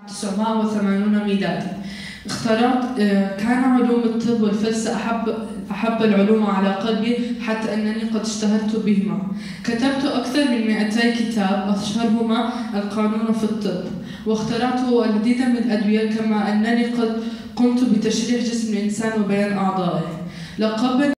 1980 ميلادي. كان علوم الطب والفلسفة أحب العلوم على قلبي، حتى أنني قد اشتهرت بهما. كتبت أكثر من 200 كتاب، أشهرهما القانون في الطب، واخترعت العديد من الأدوية، كما أنني قد قمت بتشريح جسم الإنسان وبيان أعضائه.